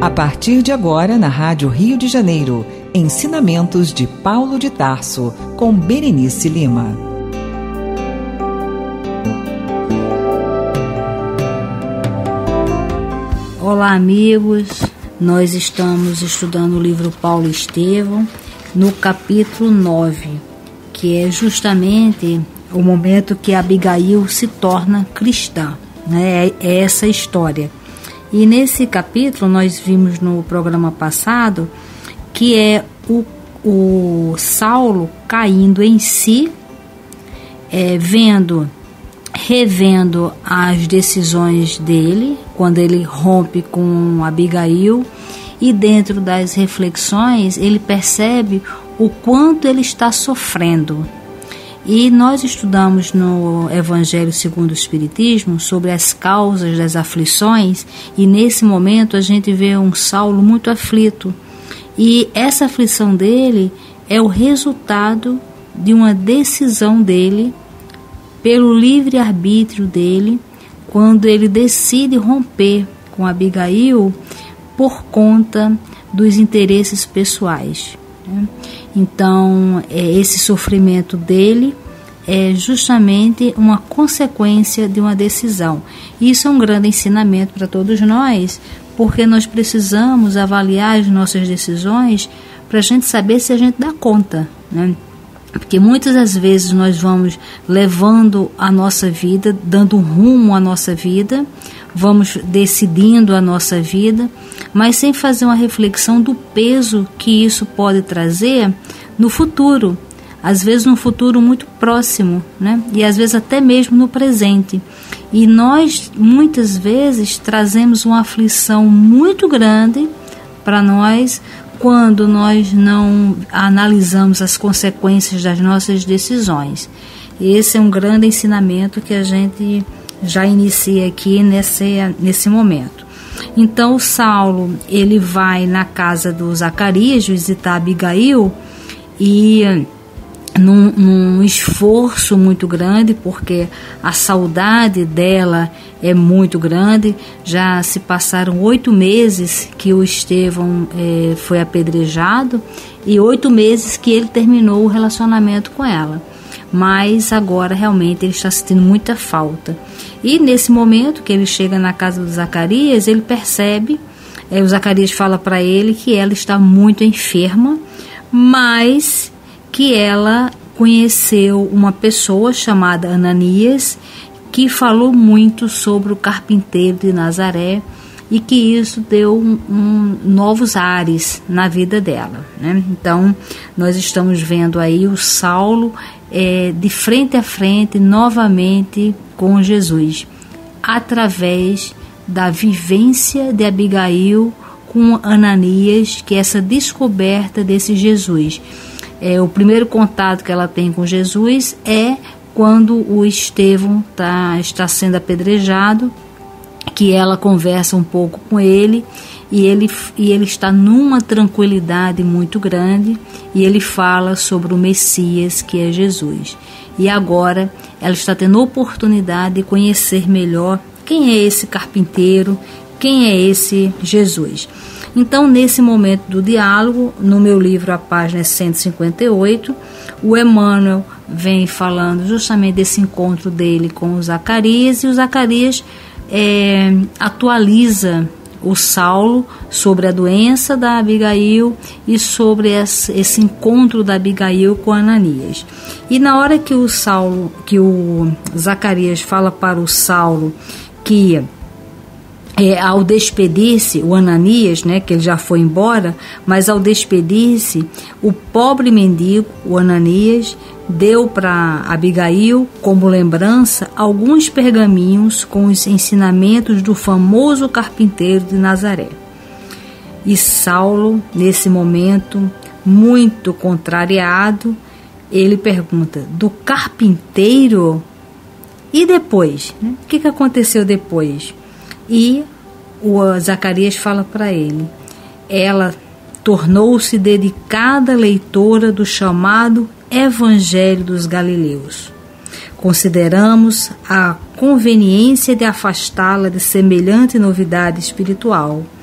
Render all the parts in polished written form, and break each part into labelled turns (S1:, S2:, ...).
S1: A partir de agora, na Rádio Rio de Janeiro, Ensinamentos de Paulo de Tarso, com Berenice Lima.
S2: Olá, amigos. Nós estamos estudando o livro Paulo Estevão, no capítulo 9, que é justamente o momento que Abigail se torna cristã, né? É essa história. E nesse capítulo nós vimos no programa passado que é o Saulo caindo em si, revendo as decisões dele, quando ele rompe com Abigail, e dentro das reflexões ele percebe o quanto ele está sofrendo. E nós estudamos no Evangelho segundo o Espiritismo sobre as causas das aflições, e nesse momento a gente vê um Saulo muito aflito. E essa aflição dele é o resultado de uma decisão dele, pelo livre-arbítrio dele, quando ele decide romper com Abigail por conta dos interesses pessoais, né? Então, esse sofrimento dele é justamente uma consequência de uma decisão. Isso é um grande ensinamento para todos nós, porque nós precisamos avaliar as nossas decisões para a gente saber se a gente dá conta, né? Porque muitas das vezes nós vamos levando a nossa vida, dando um rumo à nossa vida, vamos decidindo a nossa vida, mas sem fazer uma reflexão do peso que isso pode trazer no futuro, às vezes num futuro muito próximo, né? E às vezes até mesmo no presente. E nós muitas vezes trazemos uma aflição muito grande para nós quando nós não analisamos as consequências das nossas decisões. Esse é um grande ensinamento que a gente já inicia aqui nesse momento. Então o Saulo, ele vai na casa do Zacarias visitar Abigail, e num esforço muito grande, porque a saudade dela é muito grande. Já se passaram 8 meses que o Estevão foi apedrejado, e 8 meses que ele terminou o relacionamento com ela, mas agora realmente ele está sentindo muita falta. E nesse momento que ele chega na casa do Zacarias, ele percebe, o Zacarias fala para ele que ela está muito enferma, mas que ela conheceu uma pessoa chamada Ananias, que falou muito sobre o carpinteiro de Nazaré, e que isso deu novos ares na vida dela, né? Então nós estamos vendo aí o Saulo de frente a frente novamente com Jesus, através da vivência de Abigail com Ananias, que é essa descoberta desse Jesus. O primeiro contato que ela tem com Jesus é quando o Estevão está sendo apedrejado, que ela conversa um pouco com ele, e ele está numa tranquilidade muito grande, e ele fala sobre o Messias, que é Jesus. E agora ela está tendo oportunidade de conhecer melhor quem é esse carpinteiro, quem é esse Jesus. Então, nesse momento do diálogo, no meu livro, a página 158, o Emmanuel vem falando justamente desse encontro dele com o Zacarias, e o Zacarias atualiza o Saulo sobre a doença da Abigail e sobre esse encontro da Abigail com Ananias. E na hora que o Zacarias fala para o Saulo que ao despedir-se, o Ananias, né, que ele já foi embora, mas ao despedir-se, o pobre mendigo, o Ananias, deu para Abigail, como lembrança, alguns pergaminhos com os ensinamentos do famoso carpinteiro de Nazaré. E Saulo, nesse momento, muito contrariado, ele pergunta: do carpinteiro? E depois? Né? O que aconteceu depois? E o Zacarias fala para ele: ela tornou-se dedicada leitora do chamado Evangelho dos Galileus. Consideramos a conveniência de afastá-la de semelhante novidade espiritual,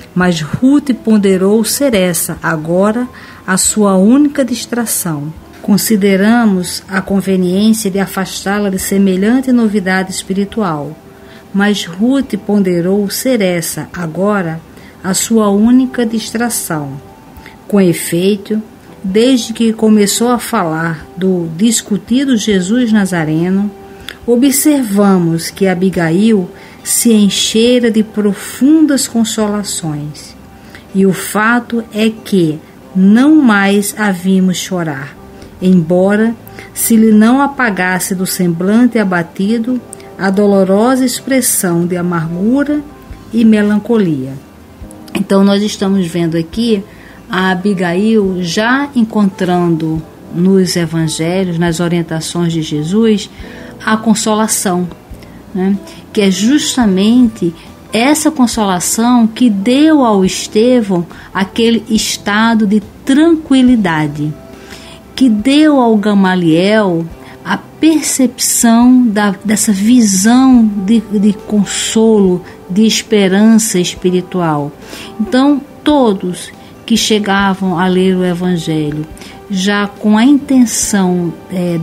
S2: mas Ruth ponderou ser essa, agora, a sua única distração. Consideramos a conveniência de afastá-la de semelhante novidade espiritual, mas Ruth ponderou ser essa, agora, a sua única distração. Com efeito, desde que começou a falar do discutido Jesus Nazareno, observamos que Abigail se enchera de profundas consolações. E o fato é que não mais a vimos chorar, embora se lhe não apagasse do semblante abatido a dolorosa expressão de amargura e melancolia. Então nós estamos vendo aqui a Abigail já encontrando nos evangelhos, nas orientações de Jesus, a consolação, né? Que é justamente essa consolação que deu ao Estevão aquele estado de tranquilidade, que deu ao Gamaliel a percepção dessa visão de consolo, de esperança espiritual. Então, todos que chegavam a ler o Evangelho já com a intenção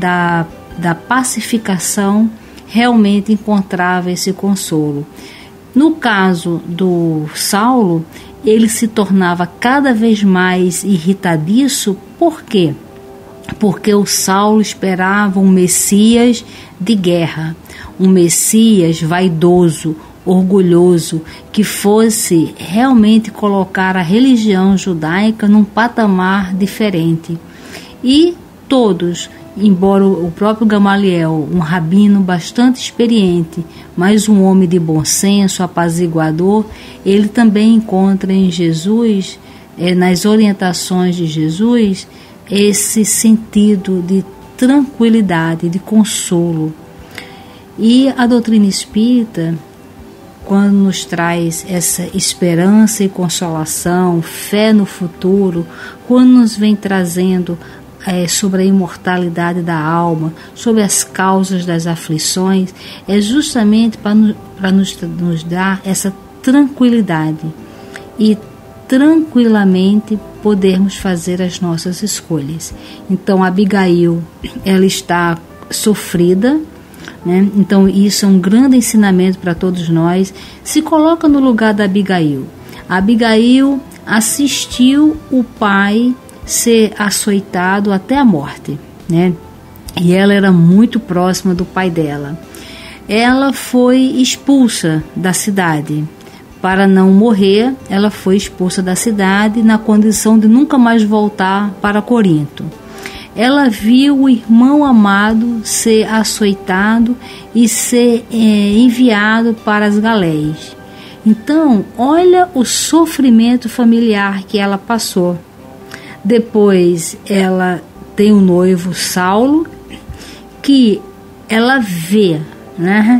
S2: da pacificação, realmente encontrava esse consolo. No caso do Saulo, ele se tornava cada vez mais irritadiço. Por quê? Porque o Saulo esperava um Messias de guerra, um Messias vaidoso, orgulhoso, que fosse realmente colocar a religião judaica num patamar diferente. E todos, embora o próprio Gamaliel, um rabino bastante experiente, mas um homem de bom senso, apaziguador, ele também encontra em Jesus, nas orientações de Jesus, esse sentido de tranquilidade, de consolo. E a doutrina espírita, quando nos traz essa esperança e consolação, fé no futuro, quando nos vem trazendo sobre a imortalidade da alma, sobre as causas das aflições, é justamente para nos dar essa tranquilidade e tranquilamente podermos fazer as nossas escolhas. Então, Abigail, ela está sofrida, né? Então, isso é um grande ensinamento para todos nós. Se coloca no lugar da Abigail. A Abigail assistiu o pai ser açoitado até a morte, né? E ela era muito próxima do pai dela. Ela foi expulsa da cidade. Para não morrer, ela foi expulsa da cidade na condição de nunca mais voltar para Corinto. Ela viu o irmão amado ser açoitado e ser enviado para as galéias. Então, olha o sofrimento familiar que ela passou. Depois, ela tem um noivo, Saulo, que ela vê, né?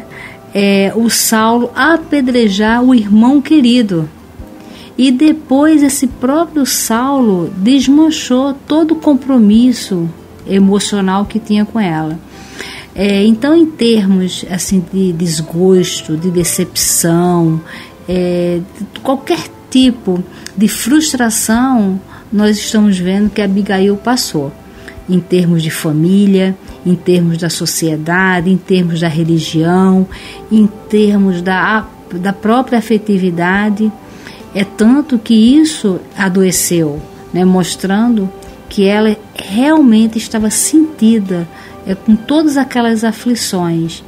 S2: O Saulo apedrejar o irmão querido. E depois esse próprio Saulo desmanchou todo o compromisso emocional que tinha com ela. Então, em termos assim, de desgosto, de decepção, de qualquer tipo de frustração, nós estamos vendo que Abigail passou. Em termos de família, em termos da sociedade, em termos da religião, em termos da própria afetividade. É tanto que isso adoeceu, né, mostrando que ela realmente estava sentida com todas aquelas aflições.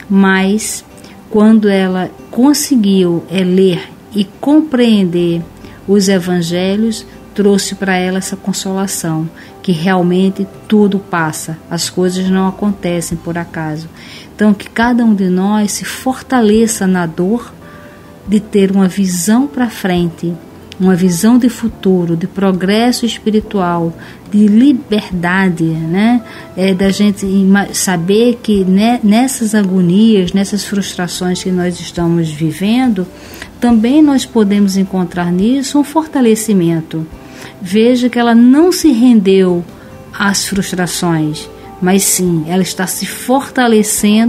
S2: Mas quando ela conseguiu ler e compreender os evangelhos, trouxe para ela essa consolação, que realmente tudo passa, as coisas não acontecem por acaso. Então, que cada um de nós se fortaleça na dor de ter uma visão para frente, uma visão de futuro, de progresso espiritual, de liberdade, né? Da gente saber que nessas agonias, nessas frustrações que nós estamos vivendo, também nós podemos encontrar nisso um fortalecimento. Veja que ela não se rendeu às frustrações, mas sim, ela está se fortalecendo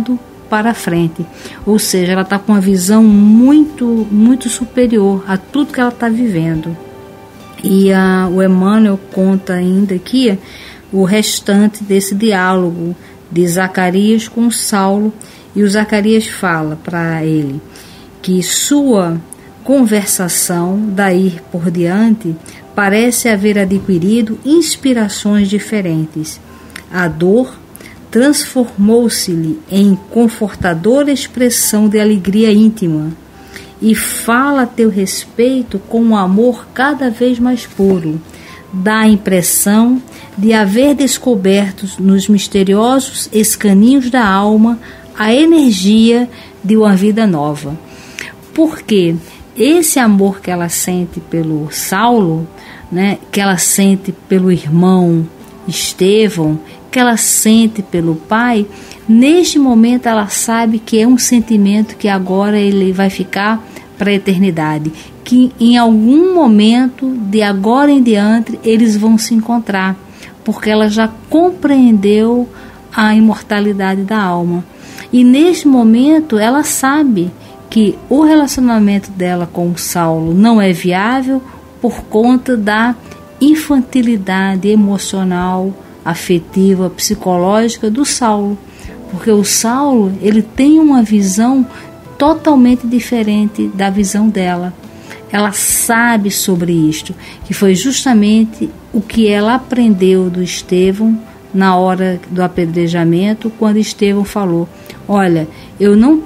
S2: para frente. Ou seja, ela está com uma visão muito, muito superior a tudo que ela está vivendo. E o Emmanuel conta ainda aqui o restante desse diálogo de Zacarias com Saulo, e o Zacarias fala para ele que sua conversação daí por diante parece haver adquirido inspirações diferentes. A dor transformou-se-lhe em confortadora expressão de alegria íntima e fala a teu respeito com um amor cada vez mais puro. Dá a impressão de haver descoberto nos misteriosos escaninhos da alma a energia de uma vida nova. Porque esse amor que ela sente pelo Saulo, né, que ela sente pelo irmão Estevão, que ela sente pelo pai, neste momento ela sabe que é um sentimento que agora ele vai ficar para a eternidade, que em algum momento de agora em diante eles vão se encontrar, porque ela já compreendeu a imortalidade da alma. E neste momento ela sabe que o relacionamento dela com o Saulo não é viável por conta da infantilidade emocional, afetiva, psicológica do Saulo, porque o Saulo ele tem uma visão totalmente diferente da visão dela. Ela sabe sobre isto, que foi justamente o que ela aprendeu do Estevão na hora do apedrejamento, quando Estevão falou: olha, eu não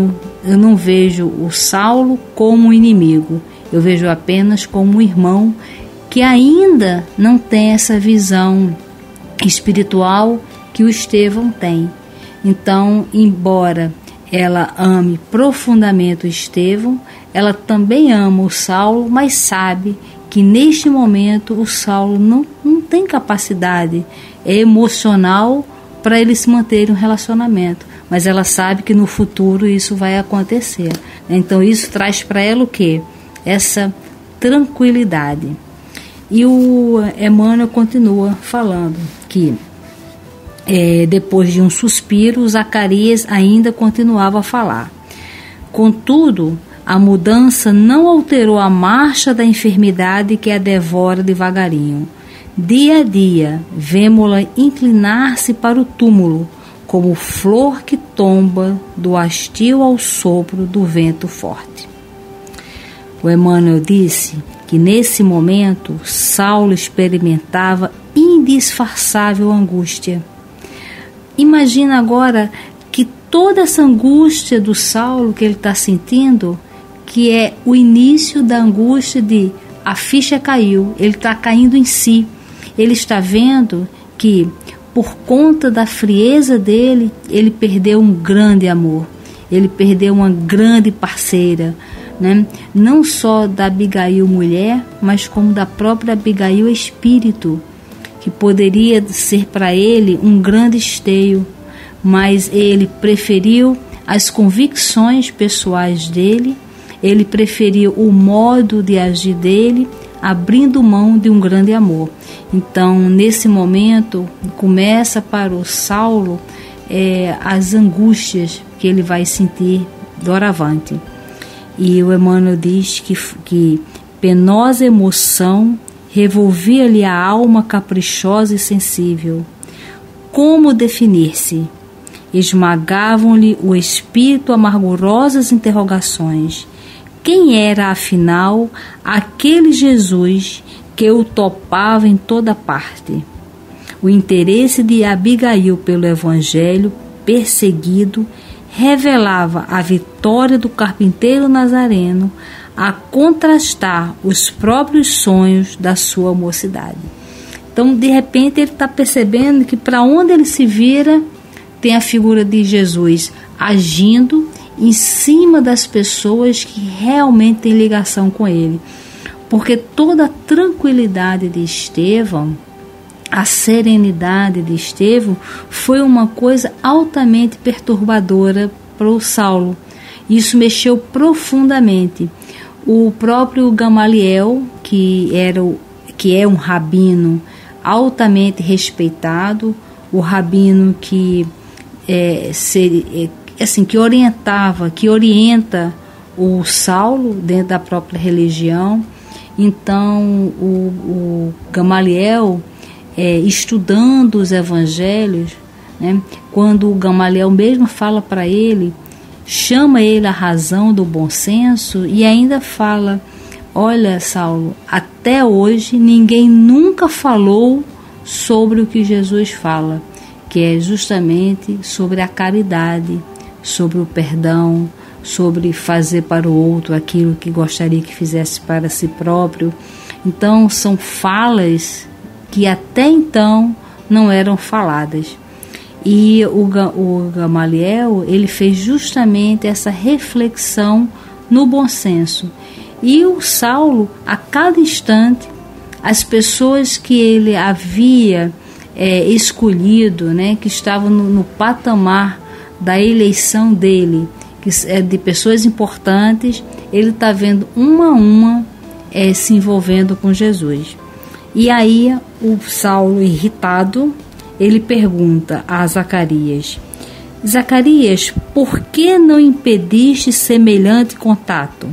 S2: vejo o Saulo como um inimigo, eu vejo apenas como um irmão que ainda não tem essa visão espiritual que o Estevão tem. Então, embora ela ame profundamente o Estevão, ela também ama o Saulo, mas sabe que neste momento o Saulo não tem capacidade emocional para ele se manter em um relacionamento, mas ela sabe que no futuro isso vai acontecer. Então isso traz para ela o quê? Essa tranquilidade. E o Emmanuel continua falando que depois de um suspiro, Zacarias ainda continuava a falar. Contudo, a mudança não alterou a marcha da enfermidade que a devora devagarinho. Dia a dia, vemo-la inclinar-se para o túmulo, como flor que tomba do hastil ao sopro do vento forte. O Emmanuel disse que nesse momento Saulo experimentava indisfarçável angústia. Imagina agora que toda essa angústia do Saulo que ele está sentindo, que é o início da angústia de a ficha caiu, ele está caindo em si. Ele está vendo que, por conta da frieza dele, ele perdeu um grande amor, ele perdeu uma grande parceira, né? Não só da Abigail mulher, mas como da própria Abigail espírito, que poderia ser para ele um grande esteio, mas ele preferiu as convicções pessoais dele, ele preferiu o modo de agir dele, abrindo mão de um grande amor. Então, nesse momento, começa para o Saulo as angústias que ele vai sentir doravante. E o Emmanuel diz que penosa emoção revolvia-lhe a alma caprichosa e sensível. Como definir-se? Esmagavam-lhe o espírito amargurosas interrogações. Quem era, afinal, aquele Jesus que o topava em toda parte? O interesse de Abigail pelo Evangelho, perseguido, revelava a vitória do carpinteiro nazareno a contrastar os próprios sonhos da sua mocidade. Então, de repente, ele está percebendo que para onde ele se vira, tem a figura de Jesus agindo em cima das pessoas que realmente têm ligação com ele. Porque toda a tranquilidade de Estevão, a serenidade de Estevão, foi uma coisa altamente perturbadora para o Saulo. Isso mexeu profundamente. O próprio Gamaliel, que é um rabino altamente respeitado, o rabino que assim, que orienta o Saulo dentro da própria religião. Então o Gamaliel, estudando os evangelhos, né, quando o Gamaliel mesmo fala para ele, chama ele à razão do bom senso e ainda fala: olha, Saulo, até hoje ninguém nunca falou sobre o que Jesus fala, que é justamente sobre a caridade, sobre o perdão, sobre fazer para o outro aquilo que gostaria que fizesse para si próprio. Então são falas que até então não eram faladas. E o Gamaliel, ele fez justamente essa reflexão no bom senso. E o Saulo, a cada instante, as pessoas que ele havia escolhido, né, que estavam no patamar da eleição dele, que é de pessoas importantes, ele está vendo uma a uma se envolvendo com Jesus. E aí o Saulo, irritado, ele pergunta a Zacarias: Zacarias, por que não impediste semelhante contato?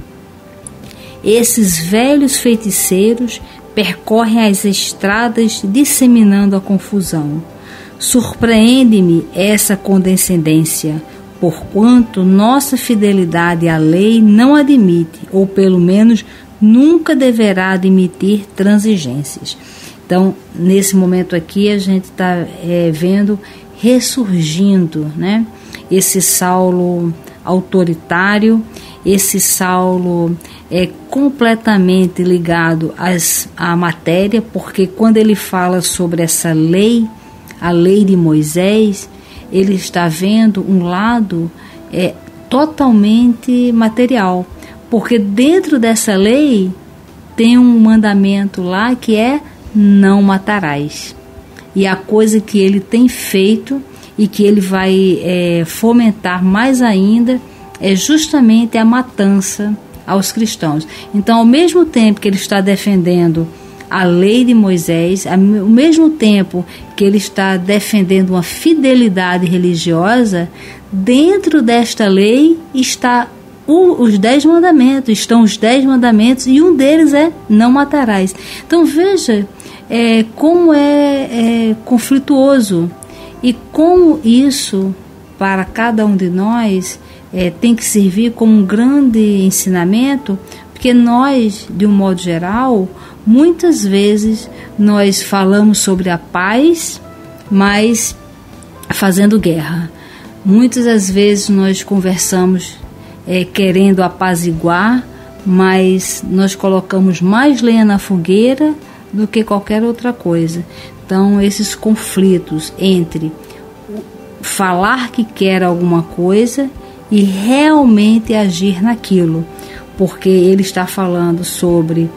S2: Esses velhos feiticeiros percorrem as estradas disseminando a confusão. Surpreende-me essa condescendência, porquanto nossa fidelidade à lei não admite, ou pelo menos nunca deverá admitir, transigências. Então, nesse momento aqui, a gente está vendo ressurgindo, né, esse Saulo autoritário, esse Saulo completamente ligado à matéria, porque quando ele fala sobre essa lei, a lei de Moisés, ele está vendo um lado totalmente material, porque dentro dessa lei tem um mandamento lá que é: não matarás. E a coisa que ele tem feito e que ele vai fomentar mais ainda é justamente a matança aos cristãos. Então, ao mesmo tempo que ele está defendendo a lei de Moisés, ao mesmo tempo que ele está defendendo uma fidelidade religiosa, dentro desta lei está os 10 mandamentos, estão os 10 mandamentos, e um deles é: não matarás. Então veja como é conflituoso, e como isso, para cada um de nós, tem que servir como um grande ensinamento, porque nós, de um modo geral, muitas vezes nós falamos sobre a paz, mas fazendo guerra. Muitas das vezes nós conversamos querendo apaziguar, mas nós colocamos mais lenha na fogueira do que qualquer outra coisa. Então, esses conflitos entre falar que quer alguma coisa e realmente agir naquilo, porque ele está falando sobre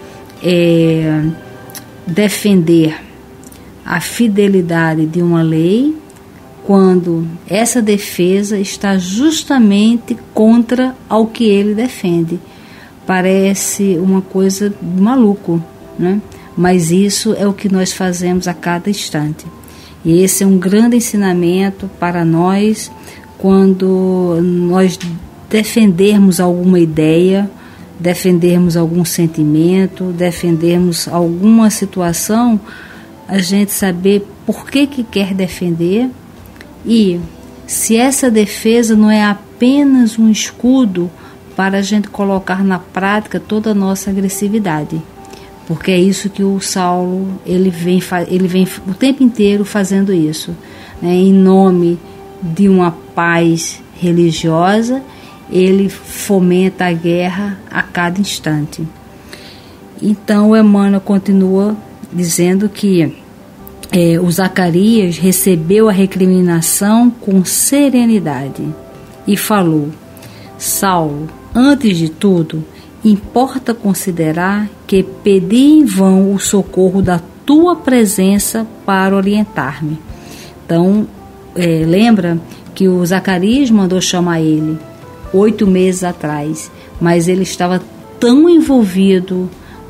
S2: defender a fidelidade de uma lei, quando essa defesa está justamente contra ao que ele defende. Parece uma coisa de maluco, né? Mas isso é o que nós fazemos a cada instante. E esse é um grande ensinamento para nós quando nós defendermos alguma ideia, defendermos algum sentimento, defendermos alguma situação, a gente saber por que quer defender, e se essa defesa não é apenas um escudo para a gente colocar na prática toda a nossa agressividade. Porque é isso que o Saulo ele vem o tempo inteiro fazendo isso, né? Em nome de uma paz religiosa, ele fomenta a guerra a cada instante. Então o Emmanuel continua dizendo que o Zacarias recebeu a recriminação com serenidade e falou: Saulo, antes de tudo, importa considerar que pedi em vão o socorro da tua presença para orientar-me. Então, lembra que o Zacarias mandou chamar ele 8 meses atrás, mas ele estava tão envolvido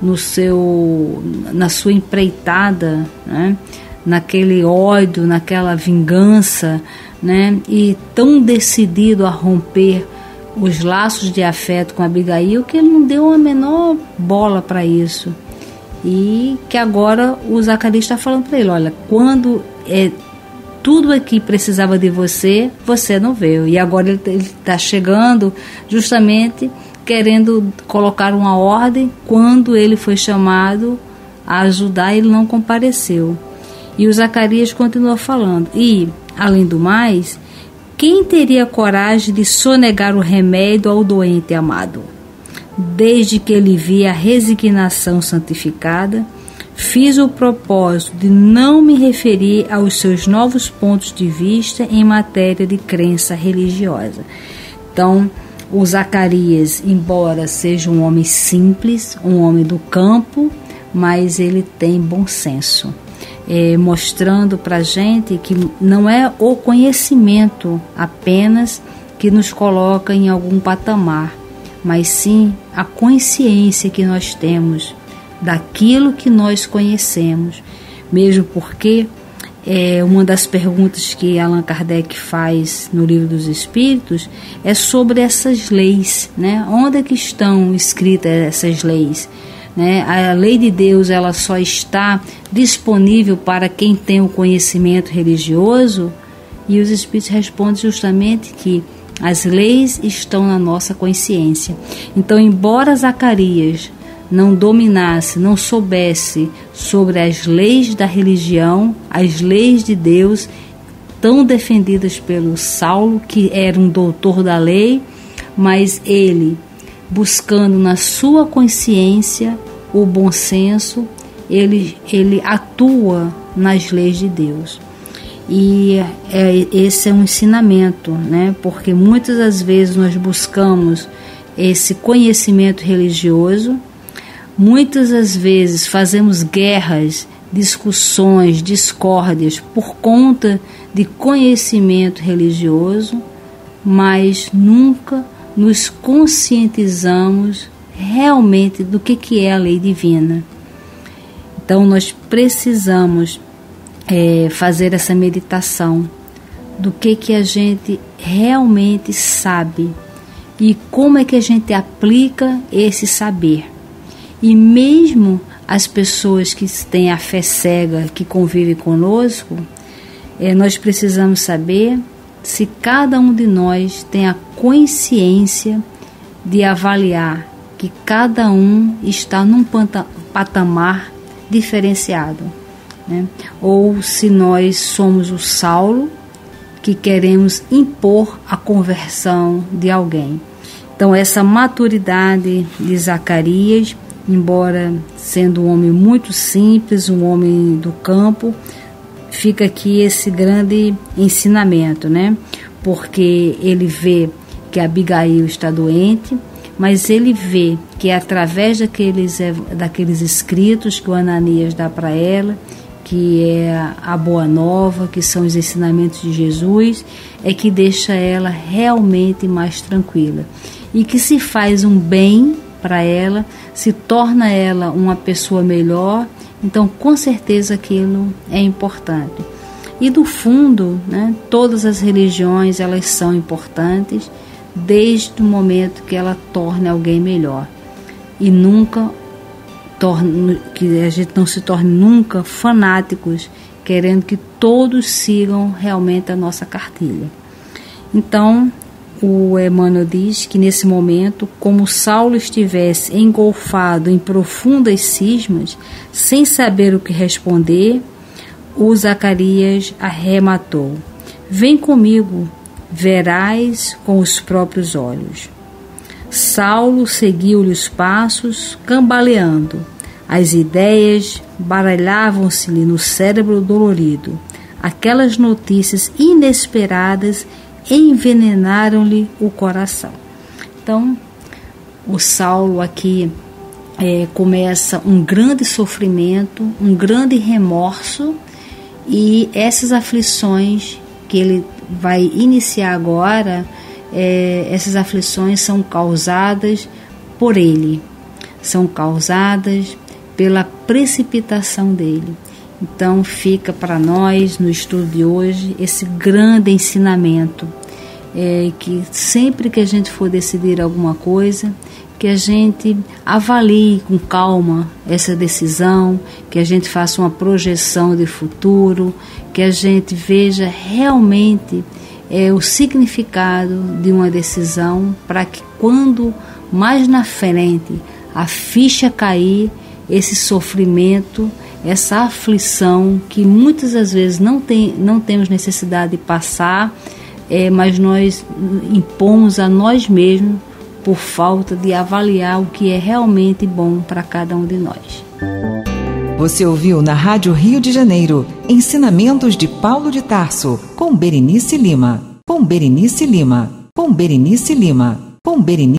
S2: na sua empreitada, né? Naquele ódio, naquela vingança, né, e tão decidido a romper os laços de afeto com Abigail, que ele não deu a menor bola para isso. E que agora o Zacarias está falando para ele: olha, quando tudo aqui precisava de você, você não veio. E agora ele está chegando justamente querendo colocar uma ordem. Quando ele foi chamado a ajudar, ele não compareceu. E o Zacarias continua falando: e, além do mais, quem teria coragem de sonegar o remédio ao doente amado? Desde que ele via a resignação santificada, fiz o propósito de não me referir aos seus novos pontos de vista em matéria de crença religiosa. Então, o Zacarias, embora seja um homem simples, um homem do campo, mas ele tem bom senso, mostrando para a gente que não é o conhecimento apenas que nos coloca em algum patamar, mas sim a consciência que nós temos daquilo que nós conhecemos. Mesmo porque uma das perguntas que Allan Kardec faz no Livro dos Espíritos é sobre essas leis, né? Onde é que estão escritas essas leis? Né? A lei de Deus, ela só está disponível para quem tem o conhecimento religioso? E os Espíritos respondem justamente que as leis estão na nossa consciência. Então, embora Zacarias não dominasse, não soubesse sobre as leis da religião, as leis de Deus, tão defendidas pelo Saulo, que era um doutor da lei, mas ele, buscando na sua consciência o bom senso, ele atua nas leis de Deus. E esse é um ensinamento, né? Porque muitas das vezes nós buscamos esse conhecimento religioso, muitas das vezes fazemos guerras, discussões, discórdias por conta de conhecimento religioso, mas nunca nos conscientizamos realmente do que é a lei divina. Então nós precisamos fazer essa meditação do que a gente realmente sabe e como é que a gente aplica esse saber. E mesmo as pessoas que têm a fé cega, que convivem conosco, nós precisamos saber se cada um de nós tem a consciência de avaliar que cada um está num patamar diferenciado, né? Ou se nós somos o Saulo, que queremos impor a conversão de alguém. Então, essa maturidade de Zacarias, embora sendo um homem muito simples, um homem do campo, fica aqui esse grande ensinamento, né? Porque ele vê que Abigail está doente, mas ele vê que através daqueles escritos que o Ananias dá para ela, que é a Boa Nova, que são os ensinamentos de Jesus, é que deixa ela realmente mais tranquila. E que se faz um bem para ela, se torna ela uma pessoa melhor, então com certeza aquilo é importante. E do fundo, né, todas as religiões, elas são importantes, desde o momento que ela torne alguém melhor. E que a gente não se torne nunca fanáticos, querendo que todos sigam realmente a nossa cartilha. Então, o Emmanuel diz que nesse momento, como Saulo estivesse engolfado em profundas cismas, sem saber o que responder, o Zacarias arrematou: vem comigo, verás com os próprios olhos. Saulo seguiu-lhe os passos, cambaleando. As ideias baralhavam-se-lhe no cérebro dolorido. Aquelas notícias inesperadas envenenaram-lhe o coração. Então, o Saulo aqui começa um grande sofrimento, um grande remorso, e essas aflições que ele vai iniciar agora, essas aflições são causadas por ele, são causadas pela precipitação dele. Então fica para nós, no estudo de hoje, esse grande ensinamento, que sempre que a gente for decidir alguma coisa, que a gente avalie com calma essa decisão, que a gente faça uma projeção de futuro, que a gente veja realmente o significado de uma decisão, para que quando mais na frente a ficha cair, esse sofrimento, essa aflição que muitas das vezes não temos necessidade de passar, mas nós impomos a nós mesmos por falta de avaliar o que é realmente bom para cada um de nós.
S1: Você ouviu na Rádio Rio de Janeiro, Ensinamentos de Paulo de Tarso, com Berenice Lima.